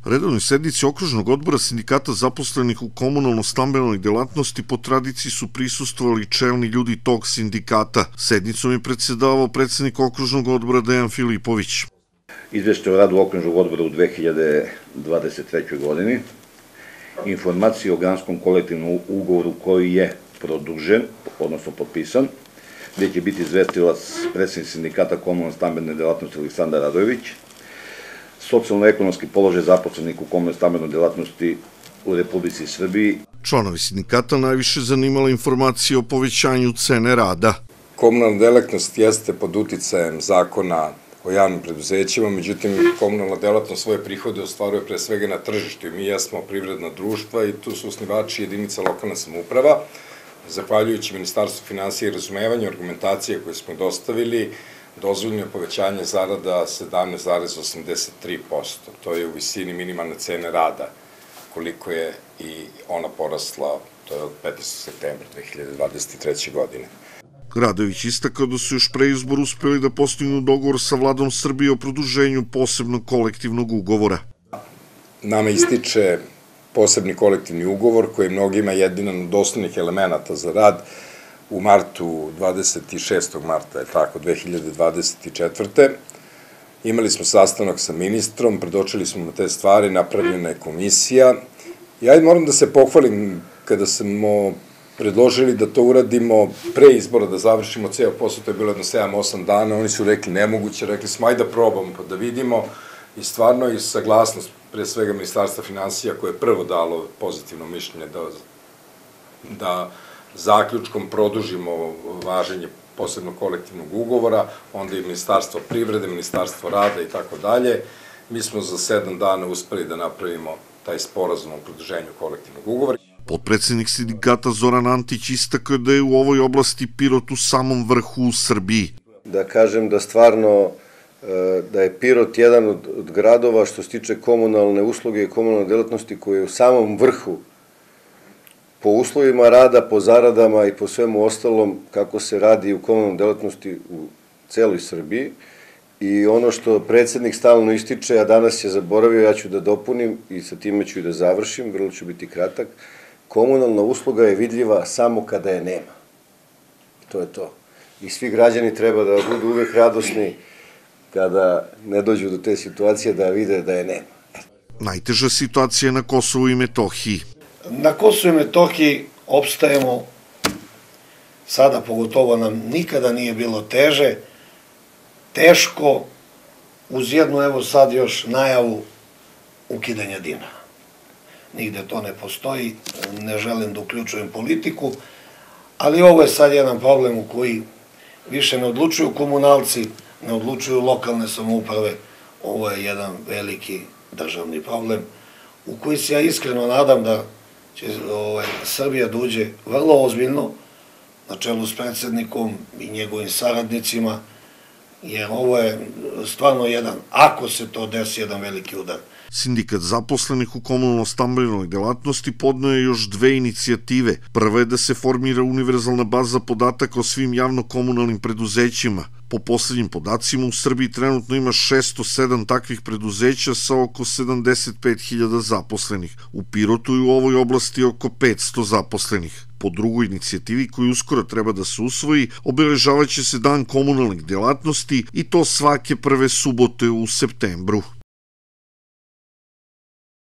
Redovnoj sednici Okružnog odbora sindikata zaposlenih u komunalno-stambenoj delatnosti po tradiciji su prisustvovali čelni ljudi tog sindikata. Sednicom je predsedavao predsednik Okružnog odbora Dejan Filipović. Izveštaj o radu Okružnog odbora u 2023. godini, informacije o granskom kolektivnom ugovoru koji je produžen, odnosno potpisan, gde će biti izvestilac predsednik sindikata komunalno-stambene delatnosti Aleksandar Radojević, socijalno-ekonomski položaj zaposlenih u komunalno-stambenoj delatnosti u Republici Srbiji. Članovi sindikata najviše zanimala informacije o povećanju cene rada. Komunalna delatnost jeste pod uticajem zakona o javnim preduzećima, međutim, komunalna delatnost svoje prihode ostvaruje pre svega na tržištu i mi jesmo privredna društva i tu su osnivači jedinica lokalna samouprava. Zahvaljujući Ministarstvu finansija i razumevanja argumentacije koje smo dostavili, dozvoljeno je povećanje zarada 17,83%. To je u visini minimalne cene rada, koliko je i ona porasla, to je od 15. septembra 2023. godine. Radojević istakao da su još pre izbora uspeli da postignu dogovor sa vladom Srbije o produženju posebnog kolektivnog ugovora. Nama ističe posebni kolektivni ugovor koji je mnogima jedan od osnovnih elemenata za rad u martu, 26. marta, je tako, 2024. Imali smo sastanak sa ministrom, predočili smo te stvari, napravljena je komisija. Ja moram da se pohvalim kada smo predložili da to uradimo pre izbora, da završimo ceo posao, to je bilo jedno 7-8 dana, oni su rekli nemoguće, rekli smo ajde da probamo pa da vidimo i stvarno i saglasnost pre svega Ministarstva finansija koje je prvo dalo pozitivno mišljenje da zaključkom produžimo važenje posebnog kolektivnog ugovora, onda i Ministarstvo privrede, Ministarstvo rada i tako dalje. Mi smo za 7 dana uspeli da napravimo taj sporazum o produženju kolektivnog ugovora. Potpredsednik sindikata Zoran Antić istakao da je u ovoj oblasti Pirot u samom vrhu u Srbiji. Da kažem da stvarno da je Pirot jedan od gradova što se tiče komunalne usluge i komunalne delatnosti koji je u samom vrhu po uslovima rada, po zaradama i po svemu ostalom kako se radi u komunalnoj delatnosti u celoj Srbiji. I ono što predsednik stalno ističe, a danas je zaboravio, ja ću da dopunim i sa time ću i da završim, vrlo ću biti kratak, komunalna usluga je vidljiva samo kada je nema. To je to. I svi građani treba da budu uvek radosni kada ne dođu do te situacije da vide da je nema. Najteža situacija je na Kosovu i Metohiji. Na Kosovu i Metohiji opstajemo, sada pogotovo nam nikada nije bilo teže, teško, uz jednu, evo sad još najavu ukidanja dinara. Nigde to ne postoji, ne želim da uključujem politiku, ali ovo je sad jedan problem u koji više ne odlučuju komunalci, ne odlučuju lokalne samouprave, ovo je jedan veliki državni problem u koji se ja iskreno nadam da će Srbija da uđe vrlo ozbiljno na čelu s predsednikom i njegovim saradnicima, jer ovo je stvarno jedan, ako se to desi, jedan veliki udar. Sindikat zaposlenih u komunalno-stambenoj delatnosti podneo je još 2 inicijative. Prva je da se formira univerzalna baza podataka o svim javno-komunalnim preduzećima. Po poslednjim podacima u Srbiji trenutno ima 607 takvih preduzeća sa oko 75.000 zaposlenih. U Pirotu je u ovoj oblasti oko 500 zaposlenih. Po drugoj inicijativi koju uskoro treba da se usvoji, obeležavaće se Dan komunalnih delatnosti i to svake prve subote u septembru.